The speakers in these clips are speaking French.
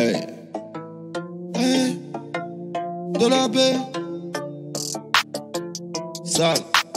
Hey. Hey. De la baie. Sale.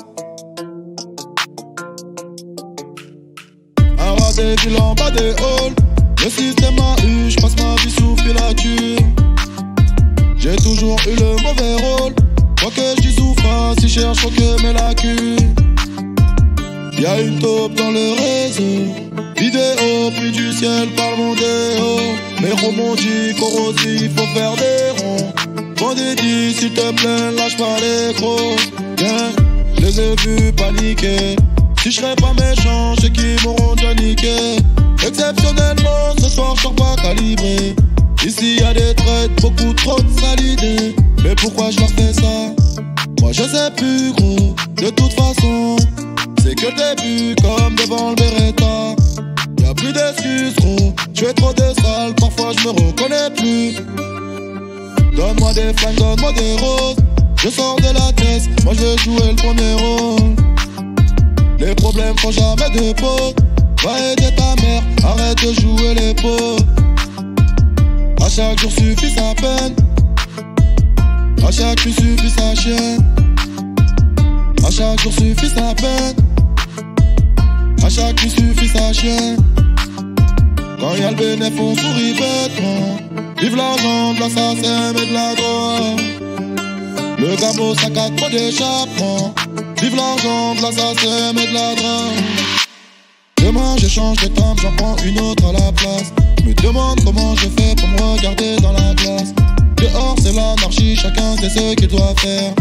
Un rat des villes en bas des halls. Le système a eu, j'passe ma vie sous filature. J'ai toujours eu le mauvais rôle. Quoi que j'dis ou fasse, ils cherchent faut que mes lacunes. Y'a une taupe dans le réseau. Vidéo pris du ciel par le mondéo. Mes romans dit corrosif, faut faire des ronds. Bandit, s'il te plaît, lâche pas les gros. Bien, je les ai vus paniquer. Si je serais pas méchant, c'est qu'ils m'auront déjà niqué. Exceptionnellement, ce soir, je sors pas calibré. Ici y'a des traites, beaucoup trop de salidés. Mais pourquoi je leur fais ça? Moi je sais plus gros, de toute façon. C'est que le début, comme devant le Beretta. Y'a plus d'excuses gros, j'fais trop de sales, parfois je me reconnais plus. Donne-moi des flingues, donne-moi des roses. Je sors de la caisse, moi je veux jouer le premier rôle. Les problèmes font jamais de pause. Va aider ta mère, arrête de jouer les pots. À chaque jour suffit sa peine. À chaque nuit suffit sa chienne. À chaque jour suffit sa peine. À chaque nuit suffit sa chienne. Quand y'a le bénéf on sourit bêtement. Vive l'argent de l'assassin et de la drogue. Le gamin sac à trop d'échappement. Vive l'argent de l'assassin et de la drogue. Demain je change de temple, j'en prends une autre à la place. Je me demande comment je fais pour me regarder dans la glace. Dehors c'est l'anarchie, chacun sait ce qu'il doit faire.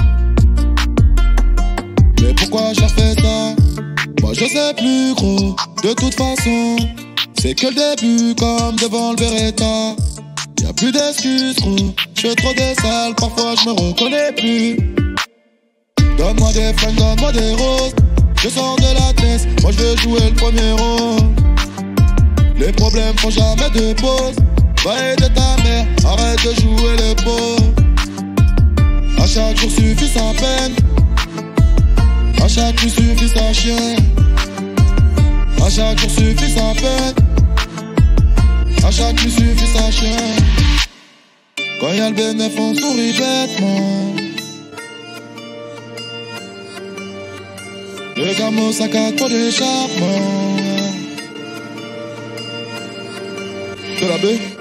Mais pourquoi je leur fais ça? Moi je sais plus gros, de toute façon. C'est que le début comme devant le Beretta. Y'a plus d'excuses gros, j'fais trop de sales, parfois je me reconnais plus. Donne-moi des flingues, donne-moi des roses. Je sors de la tête, moi je veux jouer le premier rôle. Les problèmes font jamais de pause. Va aider ta mère, arrête de jouer les pots. À chaque jour suffit sa peine. À chaque nuit suffit sa chienne. À chaque jour suffit sa peine. À chaque nuit suffit sa chienne. Quand y'a le bénéf on sourit bêtement. Le gamin sac à trop d'échappement. De la baie.